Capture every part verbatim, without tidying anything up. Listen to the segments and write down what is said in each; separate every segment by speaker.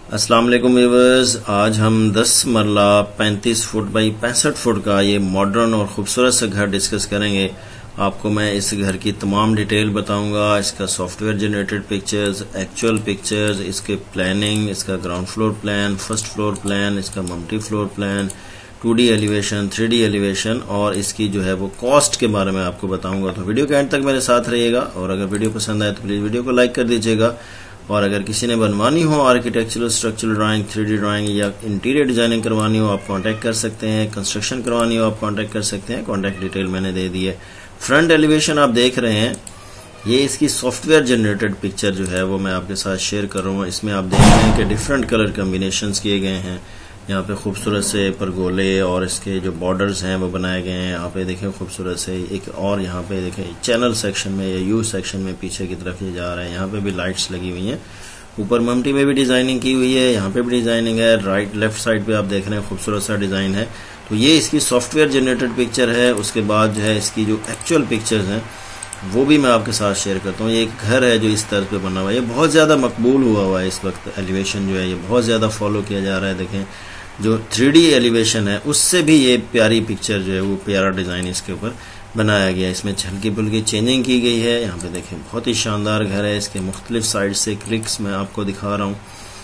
Speaker 1: अस्सलाम वालेकुम व्यूअर्स, आज हम दस मरला पैंतीस फुट बाई पैंसठ फुट का ये मॉडर्न और खूबसूरत सा घर डिस्कस करेंगे। आपको मैं इस घर की तमाम डिटेल बताऊंगा, इसका software generated pictures, actual pictures, इसके प्लानिंग, इसका ground floor plan, first floor plan, इसका multi floor plan, two D elevation, three D elevation और इसकी जो है वो कॉस्ट के बारे में आपको बताऊंगा। तो वीडियो के एंड तक मेरे साथ रहिएगा और अगर वीडियो पसंद आए तो प्लीज वीडियो को लाइक कर दीजिएगा। और अगर किसी ने बनवानी हो architectural, structural drawing, three D drawing या इंटीरियर डिजाइनिंग करवानी हो आप कांटेक्ट कर सकते हैं। कंस्ट्रक्शन करवानी हो आप कांटेक्ट कर सकते हैं। कांटेक्ट डिटेल मैंने दे दी है। फ्रंट एलिवेशन आप देख रहे हैं, ये इसकी सॉफ्टवेयर जनरेटेड पिक्चर जो है वो मैं आपके साथ शेयर कर रहा हूँ। इसमें आप देख रहे हैं कि डिफरेंट कलर कॉम्बिनेशंस किए गए हैं। यहाँ पे खूबसूरत से परगोले और इसके जो बॉर्डर्स हैं वो बनाए गए हैं। यहाँ पे देखें खूबसूरत से एक और यहाँ पे देखें चैनल सेक्शन में या यू सेक्शन में पीछे की तरफ ये जा रहा है। यहाँ पे भी लाइट्स लगी हुई हैं। ऊपर ममटी में भी डिजाइनिंग की हुई है, यहाँ पे भी डिजाइनिंग है। राइट लेफ्ट साइड पे आप देख रहे हैं खूबसूरत सा डिजाइन है। तो ये इसकी सॉफ्टवेयर जनरेटेड पिक्चर है। उसके बाद जो है इसकी जो एक्चुअल पिक्चर्स हैं वो भी मैं आपके साथ शेयर करता हूँ। ये एक घर है जो इस तरह पे बना हुआ है, ये बहुत ज्यादा मकबूल हुआ हुआ है इस वक्त। एलिवेशन जो है ये बहुत ज्यादा फॉलो किया जा रहा है। देखें जो थ्री डी एलिवेशन है उससे भी ये प्यारी पिक्चर जो है वो प्यारा डिजाइन इसके ऊपर बनाया गया है। इसमें हल्की फुल्की चेंजिंग की गई है। यहाँ पे देखें बहुत ही शानदार घर है। इसके मुख्तलिफ साइड से क्लिक्स मैं आपको दिखा रहा हूँ।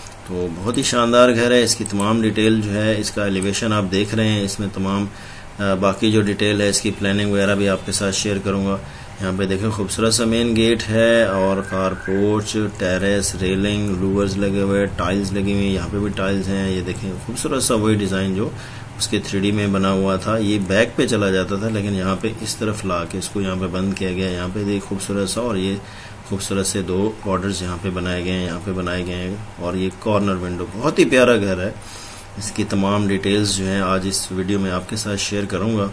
Speaker 1: तो बहुत ही शानदार घर है। इसकी तमाम डिटेल जो है, इसका एलिवेशन आप देख रहे हैं, इसमें तमाम बाकी जो डिटेल है इसकी प्लानिंग वगैरह भी आपके साथ शेयर करूंगा। यहाँ पे देखें खूबसूरत सा मेन गेट है और car porch, terrace, railing, louvers लगे हुए, टाइल्स लगी हुई, यहाँ पे भी टाइल्स हैं। ये देखें खूबसूरत सा वही डिजाइन जो उसके थ्री डी में बना हुआ था। ये बैक पे चला जाता था लेकिन यहाँ पे इस तरफ ला के इसको यहाँ पे बंद किया गया। यहाँ पे देख खूबसूरत सा और ये खूबसूरत से दो बॉर्डर्स यहाँ पे बनाए गए हैं, यहाँ पे बनाए गए हैं और ये कॉर्नर विंडो। बहुत ही प्यारा घर है। इसकी तमाम डिटेल्स जो है आज इस वीडियो में आपके साथ शेयर करूंगा।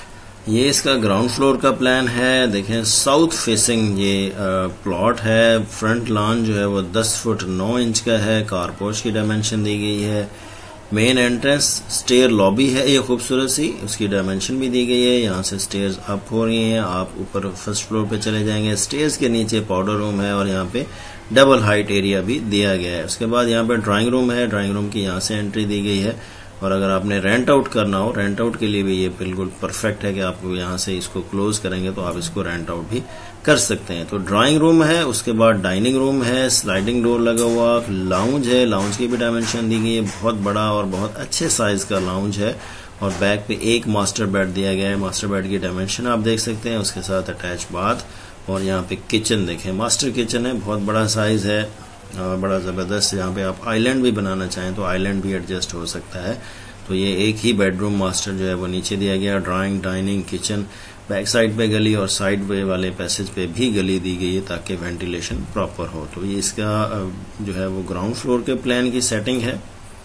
Speaker 1: ये इसका ग्राउंड फ्लोर का प्लान है। देखें साउथ फेसिंग ये प्लॉट है। फ्रंट लॉन जो है वो दस फुट नौ इंच का है। कार पोर्च की डायमेंशन दी गई है। मेन एंट्रेंस स्टेयर लॉबी है ये खूबसूरत सी, उसकी डायमेंशन भी दी गई है। यहाँ से स्टेयर्स अप हो रही हैं, आप ऊपर फर्स्ट फ्लोर पे चले जाएंगे। स्टेयर्स के नीचे पाउडर रूम है और यहाँ पे डबल हाइट एरिया भी दिया गया है। उसके बाद यहाँ पे ड्राइंग रूम है। ड्राइंग रूम की यहाँ से एंट्री दी गई है और अगर आपने रेंट आउट करना हो, रेंट आउट के लिए भी ये बिल्कुल परफेक्ट है कि आप यहाँ से इसको क्लोज करेंगे तो आप इसको रेंट आउट भी कर सकते हैं। तो ड्राइंग रूम है, उसके बाद डाइनिंग रूम है, स्लाइडिंग डोर लगा हुआ, लाउंज है। लाउंज की भी डायमेंशन दी गई है। बहुत बड़ा और बहुत अच्छे साइज का लाउंज है और बैक पे एक मास्टर बेड दिया गया है। मास्टर बेड की डायमेंशन आप देख सकते हैं। उसके साथ अटैच बाथ और यहाँ पे किचन देखें, मास्टर किचन है, बहुत बड़ा साइज है और बड़ा जबरदस्त। यहाँ पे आप आइलैंड भी बनाना चाहें तो आइलैंड भी एडजस्ट हो सकता है। तो ये एक ही बेडरूम मास्टर जो है वो नीचे दिया गया। Drawing, dining, kitchen, back side पे गली और साइड वे वाले पैसेज पे भी गली दी गई है ताकि वेंटिलेशन प्रॉपर हो। तो ये इसका जो है वो ग्राउंड फ्लोर के प्लान की सेटिंग है।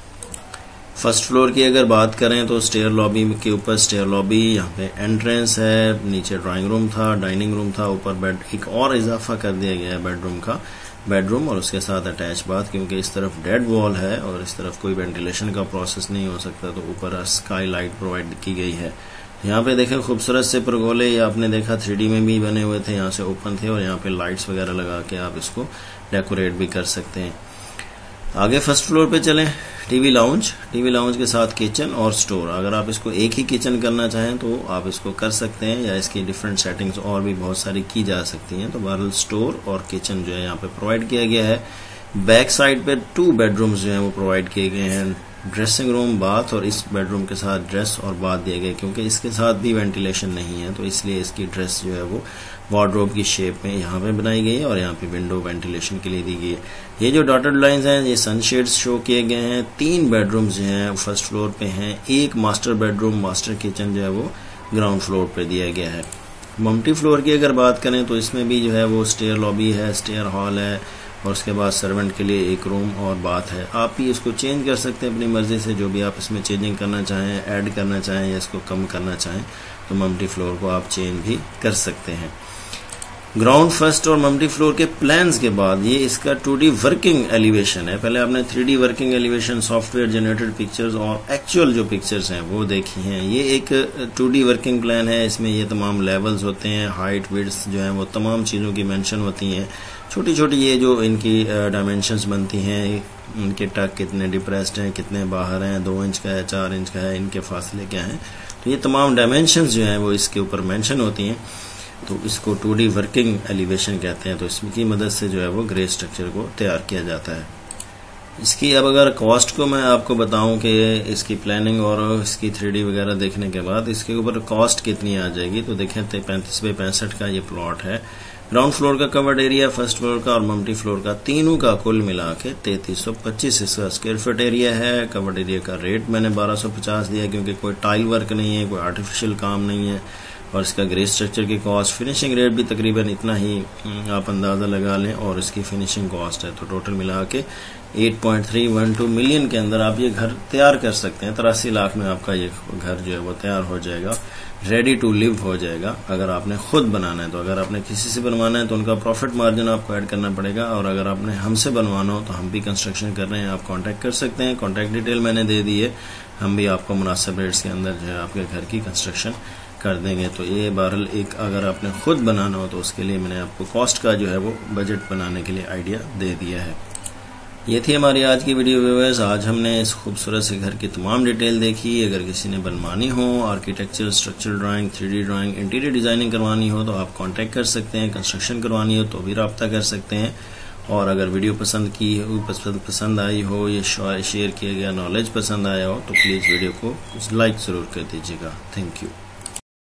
Speaker 1: फर्स्ट फ्लोर की अगर बात करें तो स्टेयर लॉबी के ऊपर स्टेयर लॉबी, यहाँ पे एंट्रेंस है, नीचे ड्राइंग रूम था, डाइनिंग रूम था, ऊपर बेड एक और इजाफा कर दिया गया है बेडरूम का, बेडरूम और उसके साथ अटैच बाथ, क्योंकि इस तरफ डेड वॉल है और इस तरफ कोई वेंटिलेशन का प्रोसेस नहीं हो सकता तो ऊपर स्काई लाइट प्रोवाइड की गई है। यहाँ पे देखें खूबसूरत से परगोले, ये आपने देखा थ्री डी में भी बने हुए थे, यहाँ से ओपन थे और यहाँ पे लाइट्स वगैरह लगा के आप इसको डेकोरेट भी कर सकते हैं। आगे फर्स्ट फ्लोर पे चलें, टीवी लाउंज, टीवी लाउंज के साथ किचन और स्टोर। अगर आप इसको एक ही किचन करना चाहें तो आप इसको कर सकते हैं या इसकी डिफरेंट सेटिंग्स और भी बहुत सारी की जा सकती हैं। तो बहरहाल स्टोर और किचन जो है यहाँ पे प्रोवाइड किया गया है। बैक साइड पे टू बेडरूम्स जो हैं वो प्रोवाइड किए गए हैं, ड्रेसिंग रूम, बाथ और इस बेडरूम के साथ ड्रेस और बाथ दिए गए, क्योंकि इसके साथ भी वेंटिलेशन नहीं है तो इसलिए इसकी ड्रेस जो है वो वार्डरोब की शेप में यहाँ पे बनाई गई है और यहाँ पे विंडो वेंटिलेशन के लिए दी गई है। ये जो डॉटेड लाइंस हैं ये सनशेड्स शो किए गए हैं। तीन बेडरूम्स जो हैं फर्स्ट फ्लोर पे हैं, एक मास्टर बेडरूम, मास्टर किचन जो है वो ग्राउंड फ्लोर पे दिया गया है। मल्टी फ्लोर की अगर बात करें तो इसमें भी जो है वो स्टेयर लॉबी है, स्टेयर हॉल है और उसके बाद सर्वेंट के लिए एक रूम और बाथ है। आप ही इसको चेंज कर सकते हैं अपनी मर्जी से, जो भी आप इसमें चेंजिंग करना चाहें, ऐड करना चाहें या इसको कम करना चाहें तो मल्टी फ्लोर को आप चेंज भी कर सकते हैं। ग्राउंड फर्स्ट और मल्टी फ्लोर के प्लान्स के बाद ये इसका टू डी वर्किंग एलिवेशन है। पहले आपने three D working elevation, software generated pictures और एक्चुअल जो पिक्चर्स हैं वो देखी हैं। ये एक टू डी वर्किंग प्लान है। इसमें ये तमाम लेवल्स होते हैं, हाइट, विड्थ जो है वो तमाम चीज़ों की मेंशन होती हैं। छोटी छोटी ये जो इनकी डायमेंशंस बनती हैं, इनके टक कितने डिप्रेस्ड हैं, कितने बाहर हैं, दो इंच का है, चार इंच का है, इनके फासले क्या हैं। तो ये तमाम डायमेंशंस जो हैं वो इसके ऊपर मेंशन होती हैं। तो इसको टू डी वर्किंग एलिवेशन कहते हैं। तो इसकी मदद से जो है वो ग्रे स्ट्रक्चर को तैयार किया जाता है। इसकी अब अगर कॉस्ट को मैं आपको बताऊं कि इसकी प्लानिंग और इसकी थ्री डी वगैरह देखने के बाद इसके ऊपर कॉस्ट कितनी आ जाएगी, तो देखें पैंतीस बाई पैंसठ का ये प्लॉट है। ग्राउंड फ्लोर का कवर्ड एरिया, फर्स्ट फ्लोर का और मल्टी फ्लोर का, तीनों का कुल मिला के तैतीस सौ पच्चीस स्क्वायर फीट एरिया है। कवर्ड एरिया का रेट मैंने बारह सौ पचास दिया क्योंकि कोई टाइल वर्क नहीं है, कोई आर्टिफिशियल काम नहीं है। और इसका ग्रे स्ट्रक्चर की कॉस्ट, फिनिशिंग रेट भी तकरीबन इतना ही आप अंदाज़ा लगा लें, और इसकी फिनिशिंग कॉस्ट है। तो टोटल मिला के आठ पॉइंट तीन एक दो मिलियन के अंदर आप ये घर तैयार कर सकते हैं। तिरासी लाख में आपका ये घर जो है वो तैयार हो जाएगा, रेडी टू लिव हो जाएगा अगर आपने खुद बनाना है। तो अगर आपने किसी से बनवाना है तो उनका प्रॉफिट मार्जिन आपको ऐड करना पड़ेगा, और अगर आपने हमसे बनवाना हो तो हम भी कंस्ट्रक्शन कर रहे हैं, आप कांटेक्ट कर सकते हैं। कांटेक्ट डिटेल मैंने दे दी है, हम भी आपको मुनासिब रेट्स के अंदर जो है आपके घर की कंस्ट्रक्शन कर देंगे। तो ये बहरहाल एक अगर आपने खुद बनाना हो तो उसके लिए मैंने आपको कॉस्ट का जो है वो बजट बनाने के लिए आइडिया दे दिया है। ये थी हमारी आज की वीडियो व्यूअर्स। आज हमने इस खूबसूरत से घर की तमाम डिटेल देखी। अगर किसी ने बनवानी हो, architecture, structural drawing, three D drawing, interior designing करवानी हो तो आप कांटेक्ट कर सकते हैं। कंस्ट्रक्शन करवानी हो तो भी रब्ता कर सकते हैं। और अगर वीडियो पसंद की हो, पसंद पसंद आई हो, ये शेयर किया गया नॉलेज पसंद आया हो तो प्लीज़ वीडियो को लाइक ज़रूर कर दीजिएगा। Thank you.